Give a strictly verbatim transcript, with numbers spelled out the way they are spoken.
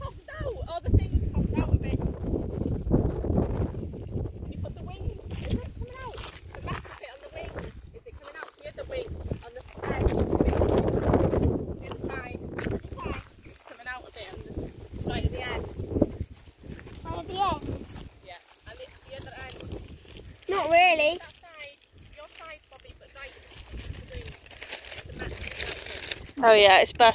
popped out. All the things popped out of it. You put the wing. Is it coming out? The back of it on the wing. Is it coming out the other wing on the edge? The other side. The other side. It's coming out of it on the right at the end. Right at the end? Yeah. And the, the other end. Not really. That side. Your side, Bobby, but right. The wing. The back. Oh yeah, it's back.